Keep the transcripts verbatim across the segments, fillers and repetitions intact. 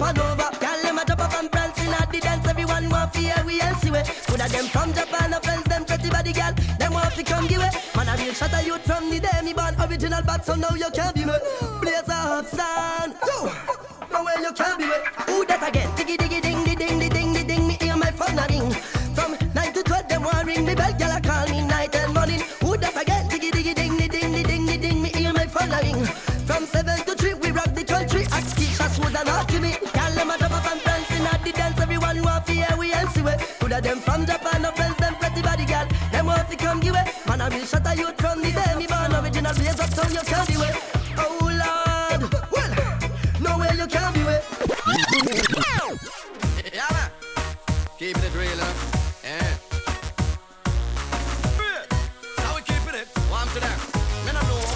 fan over. Girl, them a drop up and prance in at the dance. Everyone want to hear we else way. Could have them from Japan, no friends, them pretty body girl. Them want to come give it. Man, a real shot of youth from the day me born. Original bad, so now you can't be me. Blaze a hot sound. Yo, no way you can't be me. Who that again? Diggy diggy ding, di ding, di ding, di ding. Me hear my phone a ring. From nine to twelve, them want ring me bell. Girl, I call me night and morning. Who that again? Diggy diggy ding, di ding, di ding, di ding. Me hear my phone a ring. From seven to three, we rock the country. Ask Keisha, Susan, and to me. Girl, them a drop up and prancing at the dance. Everyone want to hear we else way. Could have them from Japan, no friends, them pretty body girl. Them want to come give it. Man, I will shut a youth from the day me born. Original blaze up, so you can't be way. Oh Lord, well, no way you can't be way. Yeah, man. Keeping it real, huh? Yeah. How we keeping it? One to them. Me no know.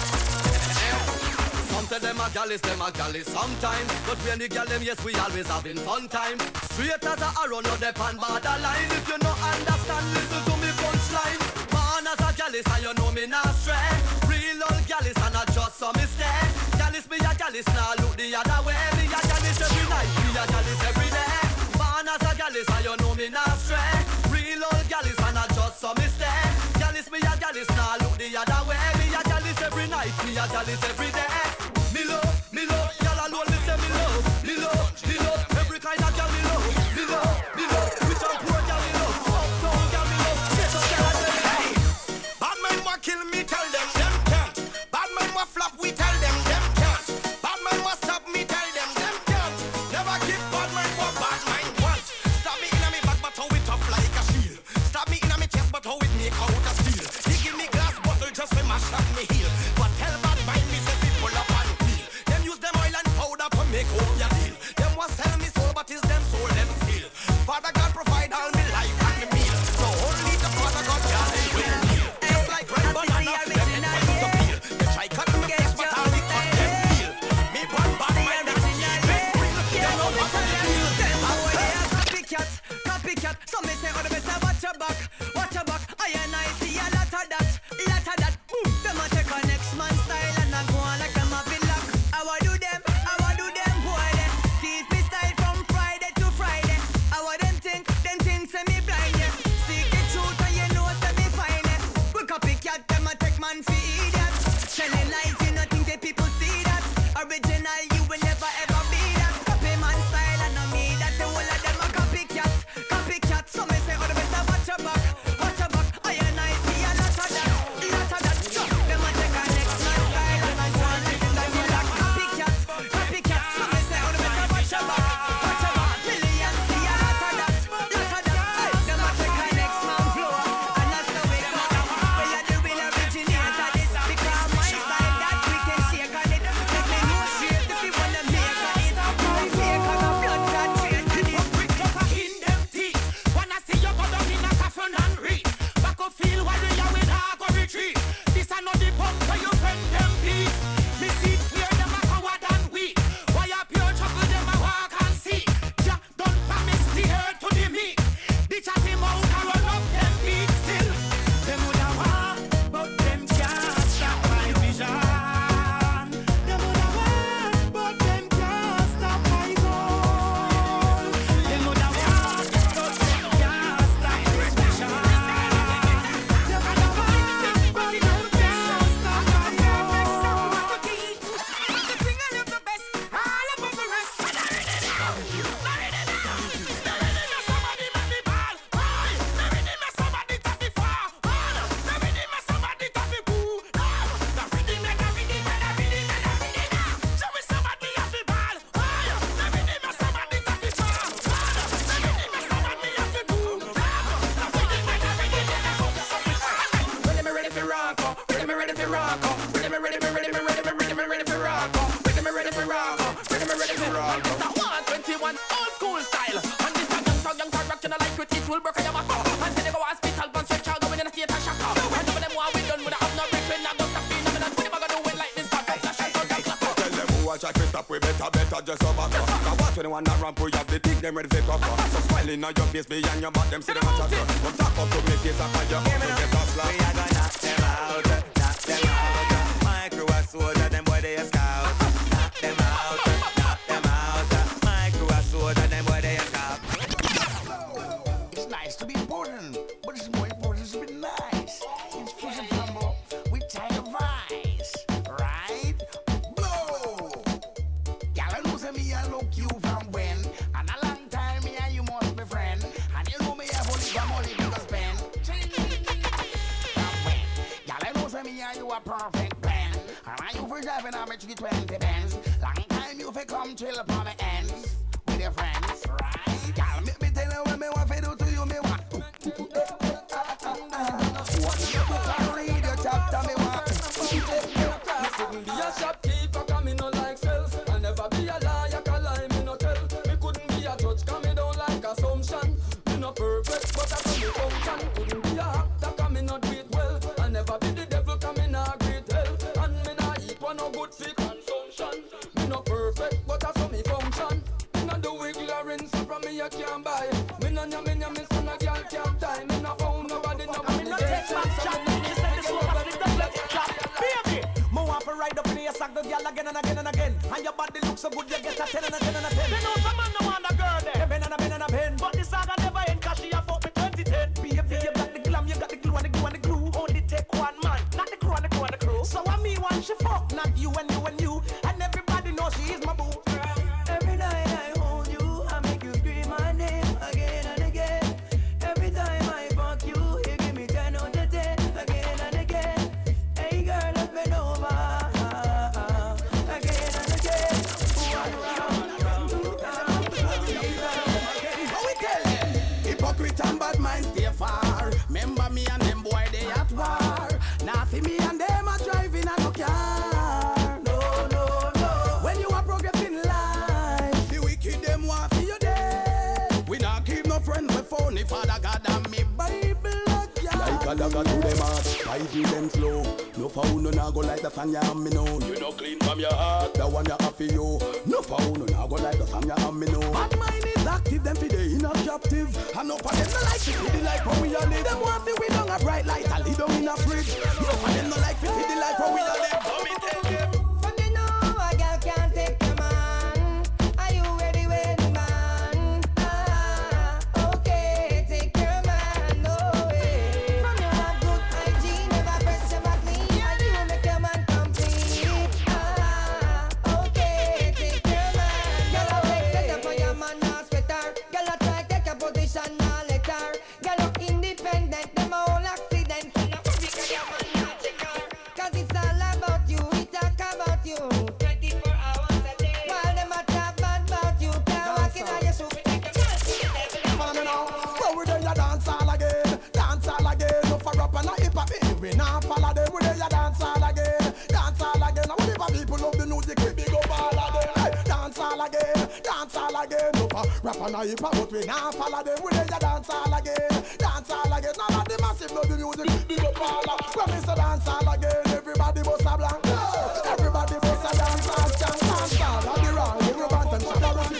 Some say them a gallis, them a gallis sometime. But when the gal them, yes, we always having fun time. Straight as a arrow, no depend borderline. If you no understand, listen to me punchline. Man as a gallis, and you know me not stray. Real old gallis, and not just some mistake. Gallis, me a gallis, now look the other way. Me a gallis every night, me a gallis every day. Man as a gallis, and you know me not stray. Real old gallis, and not just some mistake. Gallis, me a gallis, now look the other way. Me a gallis every night, me a gallis every day. Me love, me love, y'all alone, me say me love. Me love, me love, every kind of gal me love. Me love, me love, rich and poor gal me love. Uptown gal me love, get up gal me love. Hey, bad man wa kill me, tell them, them can't. Bad man wa flop, we tell them, them can't. Bad man wa stop me, tell them, them can't. Never give bad man what bad man want. Stab me inna me back, but how it tough like a shield. Stab me inna me chest, but how it make out of steel. He give me glass bottle just to mash up me heel. But tell bad mind me say we pull up and peel. Them use them oil and powder to make home your deal. Them was sell me soul, but is them soul them steal. Father God provide all me life and me meal. So only the Father God can they will heal. Just like red banana, them it went to peel. They try cut me face, but all the cut them peel. Me one bad mind that keep it real. They know what I feel. Copycat, copycat. Some may say, oh, the better watch your back, watch your back. I and I see a lot of that, lot of that. Boom, them a take a next man style and I go on like them a feel lock. I want do them, I want do them, boy. Them teach me style from Friday to Friday. I want them think, them think say me blind, yeah. Seek the truth and you know say me find it. We copycat, them a take man for idiot. Telling lies, you know think that people see that. Original, you will never ever be that. Copy man style and I me that the whole of them a copycat, copycat. Some may say, oh, the better watch your back, watch your back. I and I see a lot of that, lot of that. So, them a take a next man style and I go on like them that you like. Copycat, copycat. Some may say, oh, the better watch your back, watch your back. Millions see a lot of that, lot of that. Hey, them a take a next man flow and that's the way them a come. Well, you the real originator this because my style that we can shake on it. Make me no shit if you wanna make on it. My fake on a blood clot train on it. Quick closer in them teeth. Wanna see you go down in a coffin and read. Back up feel while we are with our go retreat. This are not the pump for your friend them peace. Me see clear them a coward and weak. Why a pure trouble them a walk and see. Ja don't promise the hurt to the meek. The chat him out and run up them feet still. Them woulda walk, but them can't stop my vision. Them woulda walk, but them can't stop my goal. Them woulda walk, but them can't stop this vision. Them woulda walk, but them can't stop my goal. The thing I love the best, all above the rest. Somebody make me ball. Somebody tap me far. Somebody tap me boo. The rhythm and the rhythm and the rhythm and the rhythm. Show me somebody have me ball. The rhythm and somebody tap me far. The rhythm and somebody have me boo. The rhythm and the rhythm and the rhythm. Ready me ready for rock. Ready me ready for rock. Ready me ready me ready me ready me ready me ready for rock. Ready me ready for rock. Ready me ready for rock. This a one twenty-one old school style. And this a young song, young song, rock you know like it, it will break your back. And say they go hospital, but stretch out, going in a state of shock. And some of them want we done with a have no break, when I don't stop feeling them. And we never gonna do it like this, but that's a shot on that clock. Tell them who I try to stop, we better, better just over. Cause what twenty-one that ramp, we have the thing, them ready for cover. So smiling on your face, behind your back, them see them a chat. Come talk up to me, face up on your house, so get a slap. We are gonna knock them out, knock them out. My crew a soldier, them boy they a scout. Knock them out, knock them out. My crew a important, but it's more important to be nice. It's pushing Fambo with tiger vibes, right? Blow! Y'all know say me I look you from when, and a long time me and you must be friend, and you know me have only got money to spend. From when, y'all know say me and you a perfect blend, and I you for driving on me three twenty Benz. Long time you fi come chill upon the ends with your friends, right? Y'all make me tell you what me want to do to you, me want. What you can read your chapter, me want. Couldn't be a shopkeeper, cause me no like sales. I'll never be a liar, cause lie me no tell. Me couldn't be a judge, cause me don't like assumption. Me no perfect, but I do me function. Couldn't be a actor, cause me not do it well. I'll never be the devil, cause me not great hell. And me not eat one no good for consumption. Me no perfect, but I do me function. Me no do wiggle rinse from me you can't buy. Me no nyam, me nyam, me son a girl can't tie. Me no found nobody, nobody Me no take back shot. Me say this one of the double shot. Baby, me want to ride up in the sack the girl again and again and again. And your body looks so good, you get a ten and a ten and a ten. Me know some man no want a girl there. Ben and a ben and a pen, but the saga never end 'cause she a fuck me twenty ten. Baby, you got the glam, you got the glue and the glue and the glue. Only take one man, not the crew and the crew and the crew. So I me want she fuck, not you and you and you. And everybody knows she is my boo. Every night I hold you, I make you scream my name again and again. Every time I fuck you, you give me ten out of ten again and again. Hey girl, let's bend over again and again. One round, two round, three round. How we tell them? Hypocrite and bad minds stay far. Remember me and them boy they at war. Now see me and them a driving a no car. No, no, no. When you are progressing life, the wicked them want see you dead. We not keep no friends with phony. Father God and me Bible again. Like a dagger to them heart, I feel them slow. No foul, no nah go like the fan ya and me know. You know clean from your heart, the one ya happy you. No foul, no nah go like the fan ya and me know. Bad mind is active, them feel they in a captive. And no for them no like to see the life where we a live. Them want to we down a bright light and lead down in a fridge. No for them no like to see the life where we a live. So me tell them. From you know a girl can't take your man. Are you ready with the man? Ah, okay, take your man, no way. From you have good hygiene, never fresh, never clean. And you make your man complete. Ah, okay, take your man. Girl, I take set up for your man, now sweater. Girl, I try take a position, now let her. Girl, look independent, them a whole accident. So now because your man not check her. 'Cause it's all about you, we talk about you twenty-four hours a day. While them a talk bad about you, can't walk in on your shoe. We take the man to the devil. Follow me now. Well, we there ya dance all again, dance all again. No for up and a hip hop, we not follow them. We there ya dance all again, dance all again. Now whatever people love the music, we big up all of them. Hey, dance all again, dance all again. No for rap and a hip hop, but we not follow them. We there ya dance all again, dance all again. Now the massive love the music, big up all of. When we say dance all again, everybody bust a blank. Everybody bust a dance all, dance dance all. I'll be wrong, you want and shut up.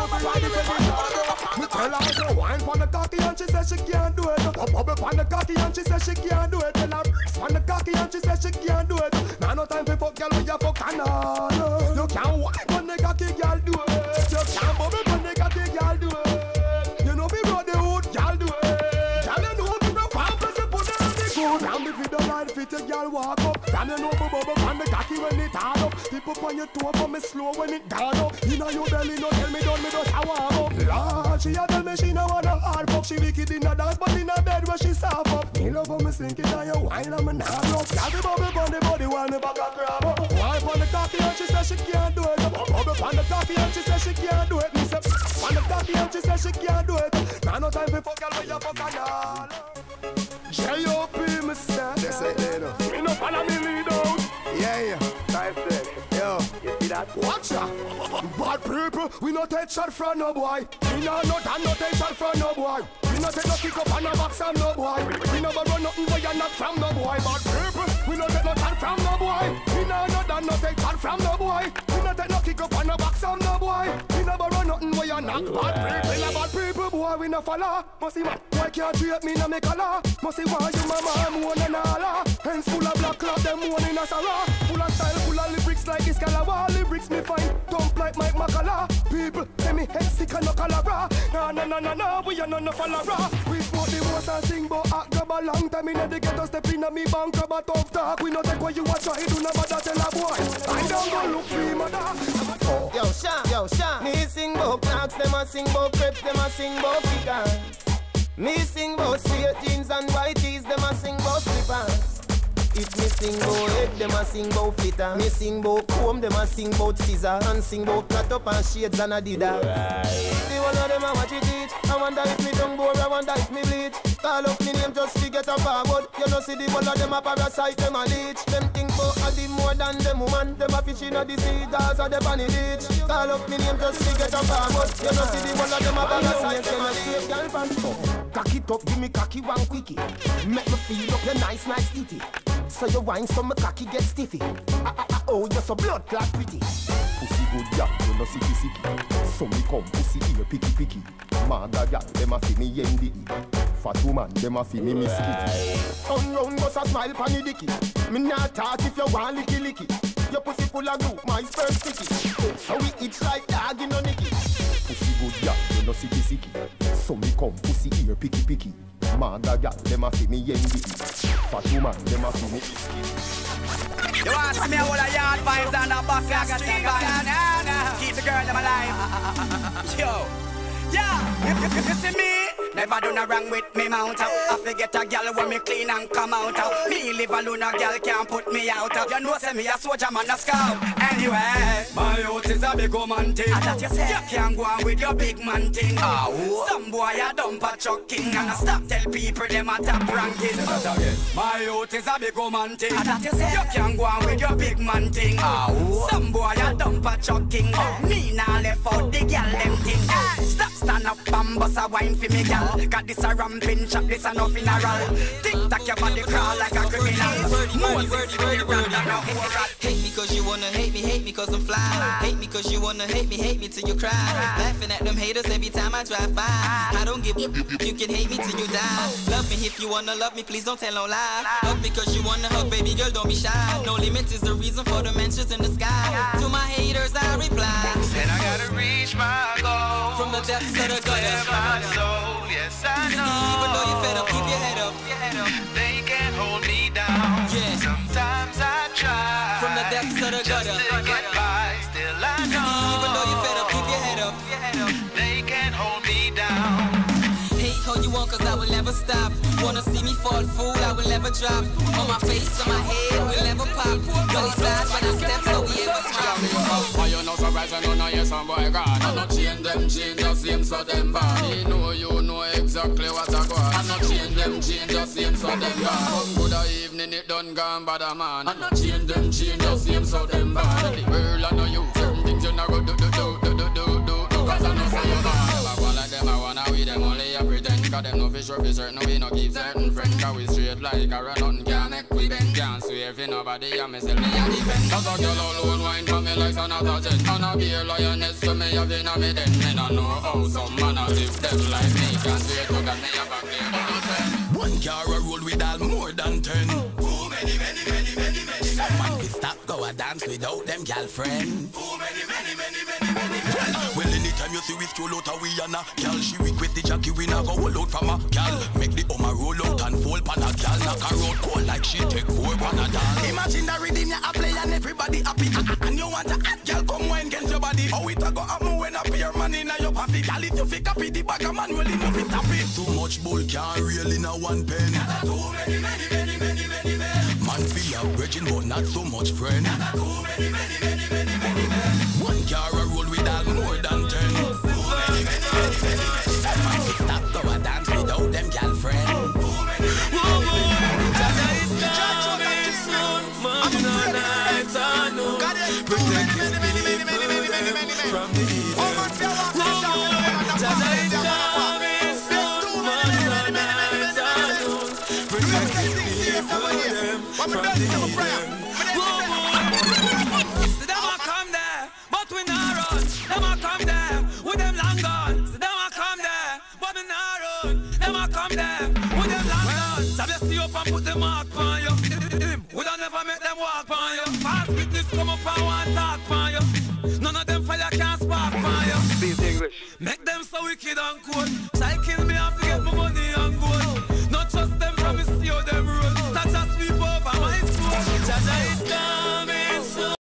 Me tell her to wine pon the cocky and she says she can't do it. Up up pon the cocky and she says she can't do it. Tell her pon the cocky and she says she can't do it. Now no time for fuck girl with your fuck and all. You can't wine pon the cocky girl do it. You can't bubble pon the cocky girl do it. You know we brought the hood girl do it. Girl you know we broke one plus you put her on the good. Damn if you don't like fit a girl walk up. Damn you know we bubble pon the cocky when it hard up. People pon your toe for me slow when it down up. You know your belly no tell me done me just a warm up. Lord, she a tell me she no wanna hard fuck. She wicked in a dance but in a bed where she soft up. Me love how me sink it on your wine and me nah block. Got the bubble pon the body while me back a grab up. Wine pon the cocky and she says she can't do it. Bubble pon the cocky and she says she can't do it. Me say pon the cocky and she says she can't do it. Now no time for fuck girl when you fuck and all. J O P me say. They say they know. Me no follow me lead out. Yeah, yeah. Time set. Yo, you see that? Watch out. Bad people, we no take shot from no boy. We no no done no take shot from no boy. We no take no kick up on no box from no boy. We never run nothing where you not from no boy. Bad people, we no take no shot from no boy. We no no done no take shot from no boy. We no take no kick up on no box from no boy. We never run nothing where you not. Bad people, bad people, boy we no follow. Must see what? Why can't treat me no make a law? Must see why you mama I'm one and all. Hands full of black cloth, them one in a sarah. Full of style, full of lyrics like this Calabar. Lyrics me fine, dump like Mike Macala. people say me head sick and no cholera. Nah, nah, nah, nah, nah, we are none of follower. We smoke the most and sing, but act grab a long time. In the ghetto step in a me bank, grab a tough talk. We no take what you watch, so he do no bother tell a boy. I don't go look free, mother. Yo, Sha, yo, Sha. Me sing bout clocks, them a sing bout crepe, them a sing bout kicker. Me sing bout straight jeans and white tees, them a sing bout slippers. If me sing bout head, them a sing bout flitter. Me sing bout comb, them a sing bout scissor. And sing bout cut up and shades and Adidas. The one of them a watch it teach. I wonder if me tongue bore, I wonder if me bleach. Call up me name just to get a forward. You know see the one of them a parasite, them a leech. Them think bout a the more than them woman. Them a fish in a the sea, cause a them on the beach. Call up me name just to get a forward. You know see the one of them a parasite, them a leech. Cock it up, give me cocky one quickie. Make me feel up your nice, nice titty. So you wine so my cocky get stiffy. Ah, ah, ah, oh, you're so blood clot pretty. Pussy good gal, you no sicky sicky. So me come pussy ear picky picky. Mother gal, them a fi me yendi. Fat woman, them a fi me miss kitty. Turn round, bust a smile pon your dicky. Me not talk if you want licky licky. Your pussy full of glue, my spurs sticky. So we itch like dog in a nicky. Pussy good gal, you no sicky sicky. So me come pussy ear picky picky. Mother gal, them a fi me yendi. Fat woman, them a fi me miss kitty. You want to see me all the yard vibes and the boss like a street vibes. Keep the girl them alive. Yo, yeah, you, you, you see me? Never done a wrong with me mount out. I forget a girl when me clean and come out. Me live alone, a girl can't put me out. You know say me a soldier man a scout. Anyway, my youth is a big woman thing. And that you say, you can't go on with your big man thing. Oh, some boy a dump a chuck king. And I stop tell people them a top ranking. My youth is a big woman thing. And that you say, you can't go on with your big man thing. Oh, some boy a dump a chuck king. Me nah left out the girl them thing. Stop stand up and bust a wine for me girl. Got this a ramping chop, this a no funeral. Tick-tack your body crawl like a criminal. Moses, you run down a whole rat. Hate me cause you wanna hate me, hate me cause I'm fly. Hate me cause you wanna hate me, hate me till you cry. Laughing at them haters every time I drive by. I don't give a you can hate me till you die. Love me if you wanna love me, please don't tell no lie. Hug me cause you wanna hug, baby girl, don't be shy. No limit is the reason for the mansions in the sky. To my haters I reply, and I gotta reach my goal. From the depths of the gutter, my soul, yes I know. Even though you're fed up, keep your head up. They can't hold me down. Yeah. Sometimes I try. From the depths of the gutter, just to get by, still I know. Even though you're fed up, keep your head up. They can't hold me down. Hate all you want cause I will never stop. Wanna see me fall fool, I will never drop. On my face, on my head, will never pop. Gully side when I step so we ever stop. Why you no surprise and you know you're some boy gone. I no change them, change just same so them bad. He know you know exactly what I got. I no change them, change just same so them bad. Come good evening, it done gone Badda man. I no change them, change just same so them bad. The world I know you, certain things you never do, do, do, do, do, do, do, do. Cause I know say you bad. I wanna them, I wanna we them only a pretend. Cause them no fish or fish certain, we no keep certain friends. Cause we straight like a run, nothing can make we bend. Can't swear for nobody, and me sell me a defend. Cause a girl alone wine for me like son of a jet. And a beer lioness so me have in a me den. Me no know how some man a live them like me. Can't swear to God me a back there. One car a roll with all more than ten. Too many, many, many, many, many. Some man we stop go a dance without them girlfriend. Too many, many, many, many, many. Well, well anytime you see we stroll out a we and a girl, she request the Jackie we now go roll out from a girl. Make the Oma roll out and fall pan a girl. Knock her out cold like she take four Panadol. Imagine the rhythm you a play and everybody happy. And you want a hot girl come wine against your body. How it a go happen when a pair man in a your pocket? Girl if you fi copy the bag a man will enough it stop it. Too much bull can't reel in a one pen. Too many, many, many, many, many men. Man feel a virgin but not so much friend. Too many, many, many, many, many men. One car a roll with all more than ten. Too many, many, many, many, many. Man we stop go a dance without them girlfriend. Too many, many, many, many, many. Jaja is coming soon, morning or night or noon. Protect his people from the evil. Jaja is coming soon, morning or night or noon. Protect his people from the evil. See them a come there, but we not run. Them a come there, with them long gone. See them a come there, but we not run. Them a come there, with them long gone. So they see up and put the mark on you. We don't never make them walk on you. Fast witness come up and want talk on you. None of them fire can spark on you. so wicked and cold. Cycle me and forget my money